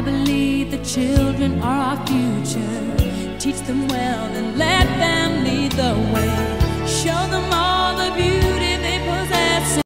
believe the children are our future. Teach them well and let